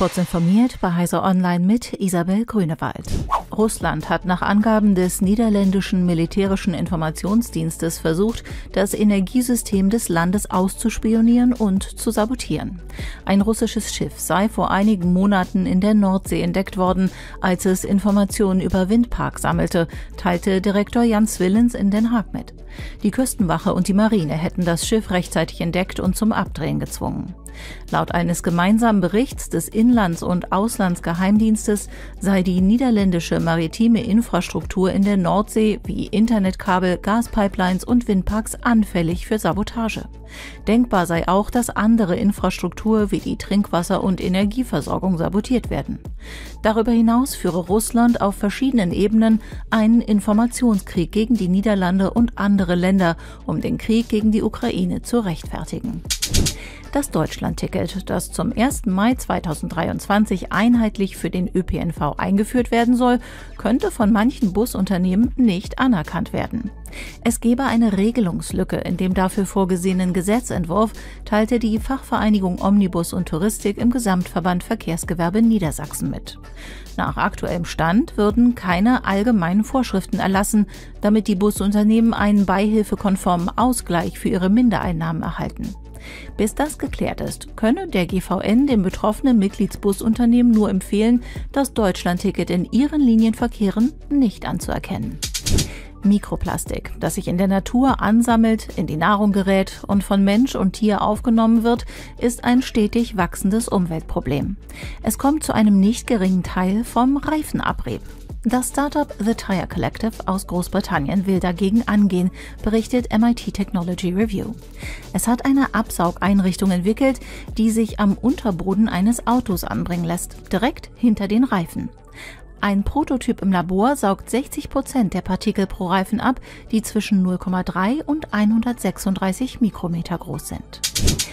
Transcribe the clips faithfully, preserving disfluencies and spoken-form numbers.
Kurz informiert bei Heise Online mit Isabel Grünewald. Russland hat nach Angaben des niederländischen militärischen Informationsdienstes versucht, das Energiesystem des Landes auszuspionieren und zu sabotieren. Ein russisches Schiff sei vor einigen Monaten in der Nordsee entdeckt worden, als es Informationen über Windparks sammelte, teilte Direktor Jans Willens in Den Haag mit. Die Küstenwache und die Marine hätten das Schiff rechtzeitig entdeckt und zum Abdrehen gezwungen. Laut eines gemeinsamen Berichts des Inlands- und Auslandsgeheimdienstes sei die niederländische maritime Infrastruktur in der Nordsee wie Internetkabel, Gaspipelines und Windparks anfällig für Sabotage. Denkbar sei auch, dass andere Infrastruktur wie die Trinkwasser- und Energieversorgung sabotiert werden. Darüber hinaus führe Russland auf verschiedenen Ebenen einen Informationskrieg gegen die Niederlande und andere Länder, um den Krieg gegen die Ukraine zu rechtfertigen. Das Deutschlandticket, das zum ersten Mai zweitausenddreiundzwanzig einheitlich für den Ö P N V eingeführt werden soll, könnte von manchen Busunternehmen nicht anerkannt werden. Es gebe eine Regelungslücke in dem dafür vorgesehenen Gesetzentwurf, teilte die Fachvereinigung Omnibus und Touristik im Gesamtverband Verkehrsgewerbe Niedersachsen mit. Nach aktuellem Stand würden keine allgemeinen Vorschriften erlassen, damit die Busunternehmen einen beihilfekonformen Ausgleich für ihre Mindereinnahmen erhalten. Bis das geklärt ist, könne der G V N den betroffenen Mitgliedsbusunternehmen nur empfehlen, das Deutschlandticket in ihren Linienverkehren nicht anzuerkennen. Mikroplastik, das sich in der Natur ansammelt, in die Nahrung gerät und von Mensch und Tier aufgenommen wird, ist ein stetig wachsendes Umweltproblem. Es kommt zu einem nicht geringen Teil vom Reifenabrieb. Das Startup The Tire Collective aus Großbritannien will dagegen angehen, berichtet M I T Technology Review. Es hat eine Absaugeinrichtung entwickelt, die sich am Unterboden eines Autos anbringen lässt, direkt hinter den Reifen. Ein Prototyp im Labor saugt sechzig Prozent der Partikel pro Reifen ab, die zwischen null Komma drei und hundertsechsunddreißig Mikrometer groß sind.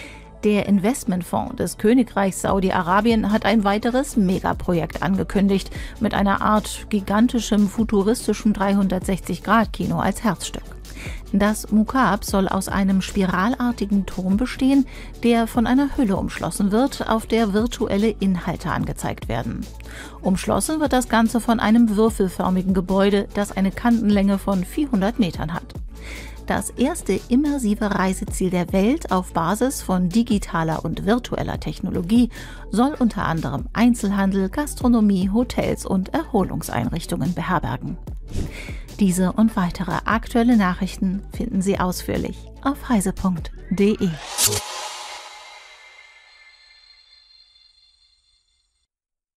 Der Investmentfonds des Königreichs Saudi-Arabien hat ein weiteres Megaprojekt angekündigt, mit einer Art gigantischem futuristischem dreihundertsechzig Grad Kino als Herzstück. Das Mukab soll aus einem spiralartigen Turm bestehen, der von einer Hülle umschlossen wird, auf der virtuelle Inhalte angezeigt werden. Umschlossen wird das Ganze von einem würfelförmigen Gebäude, das eine Kantenlänge von vierhundert Metern hat. Das erste immersive Reiseziel der Welt auf Basis von digitaler und virtueller Technologie soll unter anderem Einzelhandel, Gastronomie, Hotels und Erholungseinrichtungen beherbergen. Diese und weitere aktuelle Nachrichten finden Sie ausführlich auf heise punkt de.